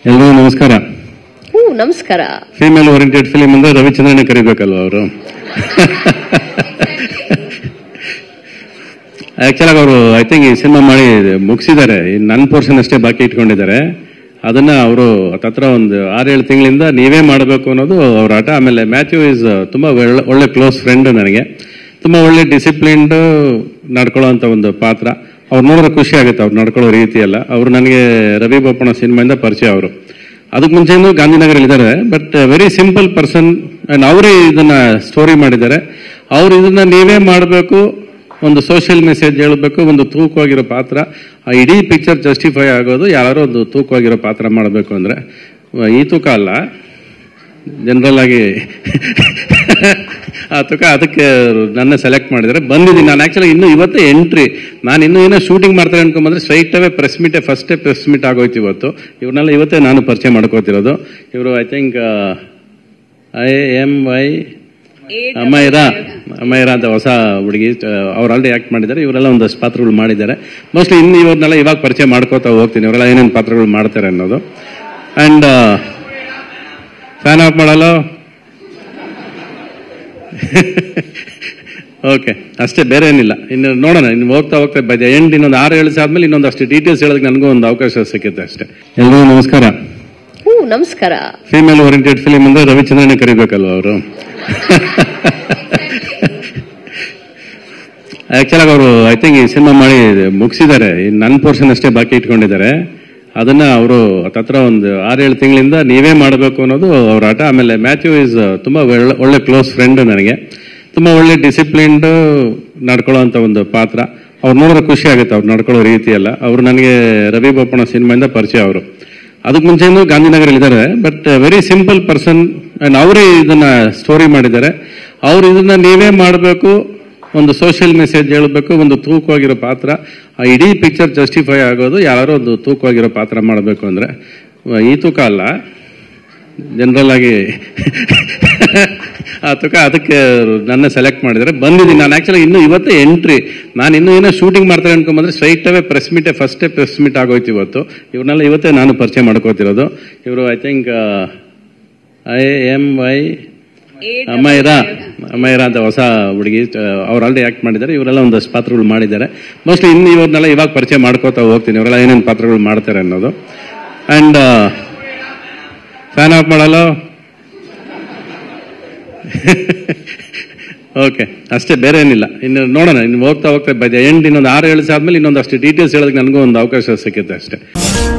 ಎಲ್ರಿಗೂ ನಮಸ್ಕಾರ. ನಮಸ್ಕಾರ. ಫೀಮೇಲ್ ಓರಿಯೆಂಟೆಡ್ ಫಿಲಿಂ ಅಂದ್ರೆ ರವಿಚಂದ್ರನೇ ಕರಿಬೇಕಲ್ವ ಅವರು. ಆಕ್ಚುಲಾಗಿ ಅವರು ಐ ಥಿಂಕ್ ಈ ಸಿನಿಮಾ ಮಾಡಿ ಮುಗಿಸಿದ್ದಾರೆ. ನನ್ನ ಪೋರ್ಷನ್ ಅಷ್ಟೇ ಬಾಕಿ ಇಟ್ಕೊಂಡಿದ್ದಾರೆ. ಅದನ್ನ ಅವರು ಹತ್ರ ಒಂದು 6-7 ತಿಂಗಳಿಂದ ನೀವೇ ಮಾಡಬೇಕು ಅನ್ನೋದು ಅವ್ರ ಆಟ. ಆಮೇಲೆ ಮ್ಯಾಥ್ಯೂ ಈಸ್ ತುಂಬಾ ಒಳ್ಳೆ ಕ್ಲೋಸ್ ಫ್ರೆಂಡ್ ನನಗೆ. ತುಂಬಾ ಒಳ್ಳೆ ಡಿಸಿಪ್ಲಿನ್ಡ್ ನಡ್ಕೊಳ್ಳೋಂಥ ಒಂದು ಪಾತ್ರ. ಅವ್ರು ನೋಡಿದ್ರೆ ಖುಷಿ ಆಗುತ್ತೆ ಅವ್ರು ನಡ್ಕೊಳ್ಳೋ ರೀತಿ ಎಲ್ಲ. ಅವರು ನನಗೆ ರವಿ ಬೋಪಣ್ಣ ಸಿನಿಮಾಯಿಂದ ಪರಿಚಯ. ಅವರು ಅದಕ್ಕೆ ಮುಂಚೆನೂ ಗಾಂಧಿನಗರಲ್ಲಿ ಇದ್ದಾರೆ. But very simple person. And ಅವರೇ ಇದನ್ನ ಸ್ಟೋರಿ ಮಾಡಿದ್ದಾರೆ. ಅವ್ರು ಇದನ್ನ ನೀವೇ ಮಾಡಬೇಕು, ಒಂದು ಸೋಷಿಯಲ್ ಮೆಸೇಜ್ ಹೇಳಬೇಕು, ಒಂದು ತೂಕವಾಗಿರೋ ಪಾತ್ರ. ಆ ಇಡೀ ಪಿಕ್ಚರ್ ಜಸ್ಟಿಫೈ ಆಗೋದು ಯಾರೋ ಒಂದು ತೂಕವಾಗಿರೋ ಪಾತ್ರ ಮಾಡಬೇಕು ಅಂದ್ರೆ ಈ ತೂಕ ಅಲ್ಲ, ಜನರಲ್ ಆಗಿ ಆ ತೂಕ. ಅದಕ್ಕೆ ನನ್ನ ಸೆಲೆಕ್ಟ್ ಮಾಡಿದರೆ ಬಂದಿದ್ದೀನಿ ನಾನು. ಆಕ್ಚುಲಿ ಇನ್ನು ಇವತ್ತೇ ಎಂಟ್ರಿ. ನಾನು ಇನ್ನೂ ಏನೋ ಶೂಟಿಂಗ್ ಮಾಡ್ತಾರೆ ಅನ್ಕೊಂಡ್ಬಂದ್ರೆ ಸ್ಟ್ರೈಟ್ ಅವೇ ಫಸ್ಟೇ ಪ್ರೆಸ್ ಮೀಟ್ ಆಗೋಯ್ತು ಇವತ್ತು. ಇವ್ರನ್ನೆಲ್ಲ ಇವತ್ತೇ ನಾನು ಪರಿಚಯ ಮಾಡ್ಕೋತಿರೋದು. ಇವರು ಐ ಥಿಂಕ್ IMY ಅಮೈರಾ ಅಂತ ಹೊಸ ಹುಡುಗಿ. ಅವ್ರು ಆಲ್ರೆಡಿ ಆಕ್ಟ್ ಮಾಡಿದ್ದಾರೆ. ಇವರೆಲ್ಲ ಒಂದಷ್ಟು ಪಾತ್ರಗಳು ಮಾಡಿದ್ದಾರೆ. ಮೋಸ್ಟ್ಲಿ ಇನ್ನು ಇವ್ರನ್ನೆಲ್ಲ ಇವಾಗ ಪರಿಚಯ ಮಾಡ್ಕೋತಾ ಹೋಗ್ತೀನಿ, ಇವರೆಲ್ಲ ಏನೇನು ಪಾತ್ರಗಳು ಮಾಡ್ತಾರೆ ಅನ್ನೋದು. ಅಂಡ್ ಫ್ಯಾನ್ ಆಫ್ ಮಾಡಲ್ಲ. ಓಕೆ, ಅಷ್ಟೇ, ಬೇರೆ ಏನಿಲ್ಲ. ಇನ್ನು ನೋಡೋಣ, ಇನ್ನು ಹೋಗ್ತಾ ಬೈ ದ ಎಂಡ್ ಇನ್ನೊಂದು 6-7 ಆದ್ಮೇಲೆ ಇನ್ನೊಂದಷ್ಟು ಡೀಟೇಲ್ಸ್ ಹೇಳೋದಕ್ಕೆ ನನಗೂ ಒಂದು ಅವಕಾಶ ಸಿಕ್ಕುತ್ತೆ ಅಷ್ಟೇ. ಎಲ್ರಿಗೂ ನಮಸ್ಕಾರ. ನಮಸ್ಕಾರ. ಫೀಮೇಲ್ ಓರಿಯೆಂಟೆಡ್ ಫಿಲಿಂ ಅಂದ್ರೆ ರವಿಚಂದ್ರನೇ ಕರಿಬೇಕಲ್ವ ಅವರು. ಆಕ್ಚುಲಾಗಿ ಅವರು ಐ ಥಿಂಕ್ ಈ ಸಿನಿಮಾ ಮಾಡಿ ಮುಗಿಸಿದ್ದಾರೆ. ನನ್ನ ಪೋರ್ಷನ್ ಅಷ್ಟೇ ಬಾಕಿ ಇಟ್ಕೊಂಡಿದ್ದಾರೆ. ಅದನ್ನ ಅವರು ಹತ್ರ ಒಂದು 6-7 ತಿಂಗಳಿಂದ ನೀವೇ ಮಾಡಬೇಕು ಅನ್ನೋದು ಅವ್ರ ಆಟ. ಆಮೇಲೆ ಮ್ಯಾಥ್ಯೂ ಈಸ್ ತುಂಬಾ ಒಳ್ಳೆ ಕ್ಲೋಸ್ ಫ್ರೆಂಡ್ ನನಗೆ. ತುಂಬಾ ಒಳ್ಳೆ ಡಿಸಿಪ್ಲಿನ್ಡ್ ನಡ್ಕೊಳ್ಳೋಂಥ ಒಂದು ಪಾತ್ರ. ಅವ್ರು ನೋಡಿದ್ರೆ ಖುಷಿ ಆಗುತ್ತೆ ಅವ್ರು ನಡ್ಕೊಳ್ಳೋ ರೀತಿ ಎಲ್ಲ. ಅವರು ನನಗೆ ರವಿ ಬೋಪಣ್ಣ ಸಿನಿಮಾಯಿಂದ ಪರಿಚಯ. ಅವರು ಅದಕ್ಕೆ ಮುಂಚೆನೂ ಗಾಂಧಿನಗರಲ್ಲಿ ಇದ್ದಾರೆ. But very simple person. And ಅವರೇ ಇದನ್ನ ಸ್ಟೋರಿ ಮಾಡಿದ್ದಾರೆ. ಅವ್ರು ಇದನ್ನ ನೀವೇ ಮಾಡಬೇಕು, ಒಂದು ಸೋಷಿಯಲ್ ಮೆಸೇಜ್ ಹೇಳಬೇಕು, ಒಂದು ತೂಕವಾಗಿರೋ ಪಾತ್ರ. ಆ ಇಡೀ ಪಿಕ್ಚರ್ ಜಸ್ಟಿಫೈ ಆಗೋದು ಯಾರೋ ಒಂದು ತೂಕವಾಗಿರೋ ಪಾತ್ರ ಮಾಡಬೇಕು ಅಂದ್ರೆ ಈ ತೂಕ ಅಲ್ಲ, ಜನರಲ್ ಆಗಿ ಆ ತೂಕ. ಅದಕ್ಕೆ ನನ್ನ ಸೆಲೆಕ್ಟ್ ಮಾಡಿದರೆ ಬಂದಿದ್ದೀನಿ ನಾನು. ಆಕ್ಚುಲಿ ಇನ್ನು ಇವತ್ತೇ ಎಂಟ್ರಿ. ನಾನು ಇನ್ನೂ ಏನೋ ಶೂಟಿಂಗ್ ಮಾಡ್ತಾರೆ ಅನ್ಕೊಂಡ್ಬಂದ್ರೆ ಸ್ಟ್ರೈಟ್ ಅವೇ ಫಸ್ಟೇ ಪ್ರೆಸ್ ಮೀಟ್ ಆಗೋಯ್ತು ಇವತ್ತು. ಇವ್ರನ್ನೆಲ್ಲ ಇವತ್ತೇ ನಾನು ಪರಿಚಯ ಮಾಡ್ಕೋತಿರೋದು. ಇವರು ಐ ಥಿಂಕ್ IMY ಅಮೈರಾ ಅಂತ ಹೊಸ ಹುಡುಗಿ. ಅವ್ರು ಆಲ್ರೆಡಿ ಆಕ್ಟ್ ಮಾಡಿದ್ದಾರೆ. ಇವರೆಲ್ಲ ಒಂದಷ್ಟು ಪಾತ್ರಗಳು ಮಾಡಿದ್ದಾರೆ. ಮೋಸ್ಟ್ಲಿ ಇನ್ನು ಇವ್ರನ್ನೆಲ್ಲ ಇವಾಗ ಪರಿಚಯ ಮಾಡ್ಕೋತಾ ಹೋಗ್ತೀನಿ, ಇವರೆಲ್ಲ ಏನೇನು ಪಾತ್ರಗಳು ಮಾಡ್ತಾರೆ ಅನ್ನೋದು. ಅಂಡ್ ಫ್ಯಾನ್ ಆಫ್ ಮಾಡಲ್ಲ. ಓಕೆ, ಅಷ್ಟೇ, ಬೇರೆ ಏನಿಲ್ಲ. ಇನ್ನು ನೋಡೋಣ, ಇನ್ನು ಹೋಗ್ತಾ ಬೈ ದ ಎಂಡ್ ಇನ್ನೊಂದು 6-7 ಆದ್ಮೇಲೆ ಇನ್ನೊಂದಷ್ಟು ಡೀಟೇಲ್ಸ್ ಹೇಳೋದಕ್ಕೆ ನನಗೂ ಒಂದು ಅವಕಾಶ ಸಿಕ್ಕುತ್ತೆ ಅಷ್ಟೇ.